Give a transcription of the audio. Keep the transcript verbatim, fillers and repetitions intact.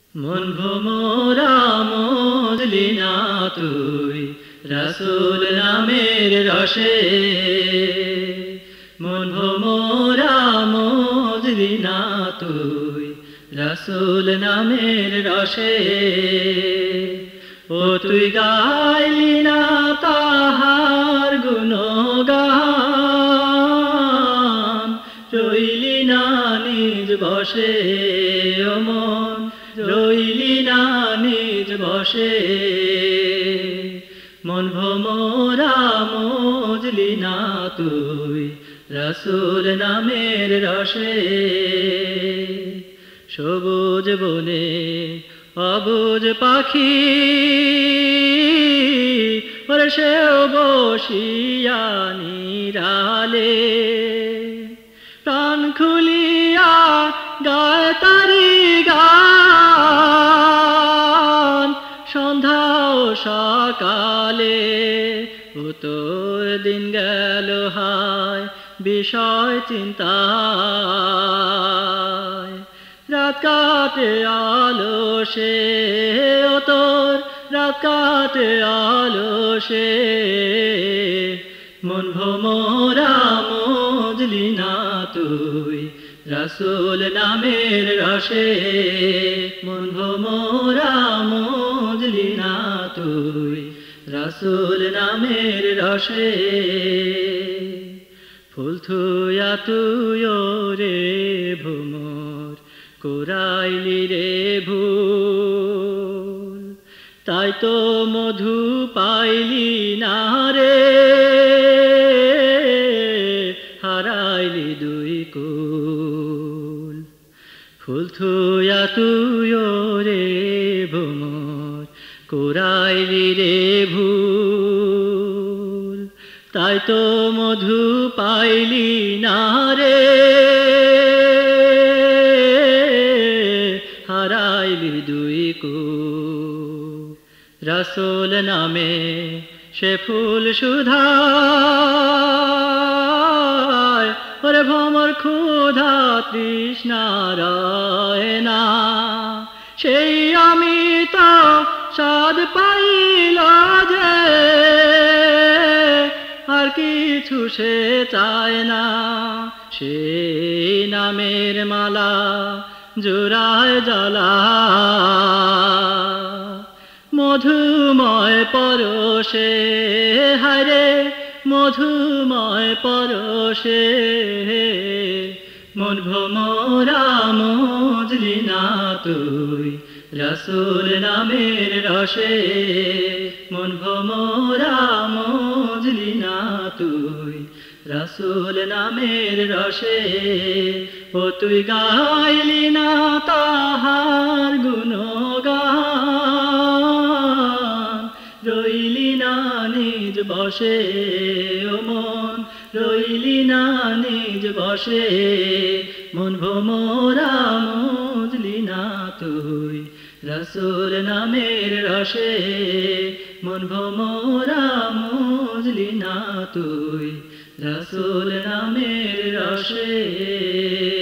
মন ভোমরা মজলি না তুই রাসূল নামের রসে, মন ভোমরা মজলি না তুই রাসূল নামের রসে। ও তুই গাইলি না তাহার গুণগান, রইলি না নিজ বসে ও মন, রইলি না নিজ বসে। মন ভোমরা মজলি না তুই রাসূল নামের রসে। সবুজ বনে অবুজ পাখি ওরে সেও বসিয়া নিরালে, প্রাণ খুলিয়া গায় তারি গান সন্ধ্যা ও সকালে। ও তোর দিন গেল হায় বিষয় চিন্তায়, রাত কাটে আলসে ও তোর রাত কাটে আলসে। মন ভোমরা মজলি না তুই রাসূল নামের রসে, মন ভোমরা মজলি না তুই রাসূল নামের রসে। ফুল থুয়া তুই রে ভোমর কুরাইলি রে ভুল, তাই তো মধু পাইলি না রে, হারাইলি দুই কুল। ফুল থুয়া তুই রে ভোমর কুরাইলি রে ভুল, তাই তো মধু পাইলি না রে, হারাইলি দুই কুল। রাসূল নামে সে ফুল সুধায় ওরে ভ্রমর ক্ষুধা তৃষ্ণা রয় না, সেই অমিত স্বাদ পাইল যে আর কিছু সে চায় না। সেই নামের মালা জোড়ায় জ্বালা মধুময় পরশে, হায়রে মধুময় পরশে। মন ভোমরা মজলি না তুই রাসূল নামের রসে, মন ভোমরা মজলি না তুই রাসূল নামের রসে। ও তুই গাইলি না তাহার গুণগান, রইলি না নিজ বসে ও মন, রইলি না নিজ বসে। মন ভোমরা মজলি না তুই রাসূল নামের রসে, মন ভোমরা মজলি না তুই রাসূল নামের রসে।